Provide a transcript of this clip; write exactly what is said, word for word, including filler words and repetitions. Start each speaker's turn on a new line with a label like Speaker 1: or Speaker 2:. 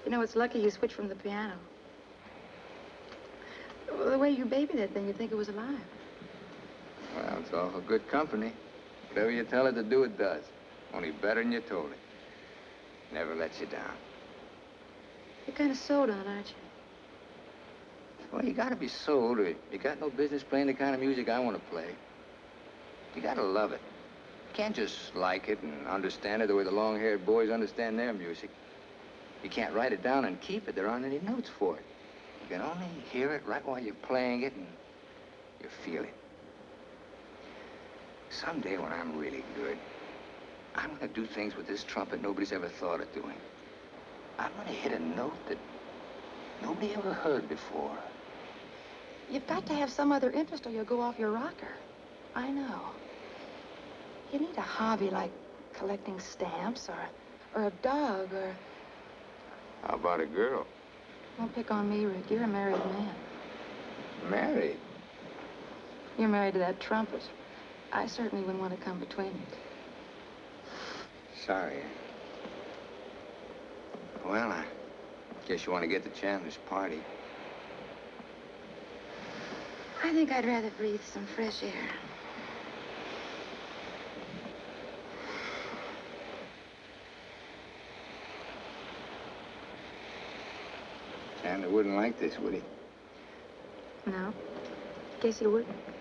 Speaker 1: You know, it's lucky you switched from the piano. Well, the way you baby that thing, you'd think it was alive.
Speaker 2: Well, it's awful good company. Whatever you tell it to do, it does. Only better than you told it. Never lets you down.
Speaker 1: You're kind of sold on, aren't you?
Speaker 2: Well, you gotta be sold, or you got no business playing the kind of music I want to play. You gotta love it. You can't just like it and understand it the way the long-haired boys understand their music. You can't write it down and keep it. There aren't any notes for it. You can only hear it right while you're playing it, and you feel it. Someday when I'm really good, I'm gonna do things with this trumpet nobody's ever thought of doing. I'm gonna hit a note that nobody ever heard before.
Speaker 1: You've got to have some other interest or you'll go off your rocker. I know. You need a hobby like collecting stamps or, or a dog or...
Speaker 2: How about a girl?
Speaker 1: Don't pick on me, Rick. You're a married man.
Speaker 2: Married?
Speaker 1: You're married to that trumpet. I certainly wouldn't want to come between you.
Speaker 2: Sorry. Well, I guess you want to get to Chandler's party.
Speaker 1: I think I'd rather breathe some fresh air.
Speaker 2: Chandler wouldn't like this, would he?
Speaker 1: No. Guess he wouldn't.